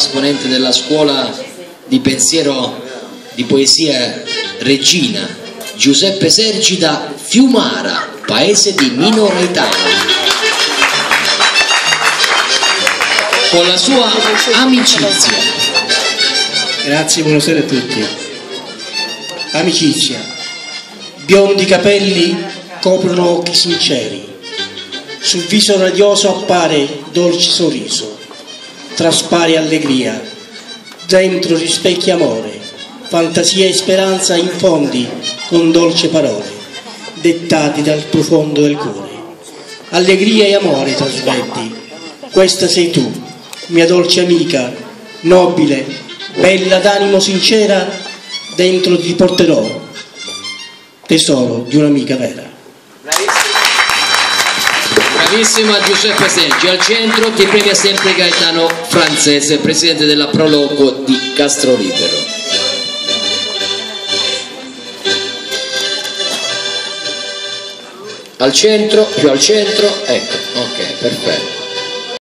esponente della scuola di pensiero di poesia Regina, Giuseppe Sergi da Fiumara, paese di Minora Italia, con la sua Amicizia. Grazie, buonasera a tutti. Amicizia. Biondi capelli coprono occhi sinceri, sul viso radioso appare dolce sorriso, traspare allegria, dentro rispecchia amore, fantasia e speranza infondi con dolci parole, dettati dal profondo del cuore. Allegria e amore trasmetti, questa sei tu, mia dolce amica, nobile, bella d'animo sincera, dentro ti porterò, tesoro di un'amica vera. Bravissima Giuseppe Sergi. Al centro ti premia sempre Gaetano Franzese, presidente della Proloco di Castrolibero. Al centro, più al centro, ecco, ok, perfetto.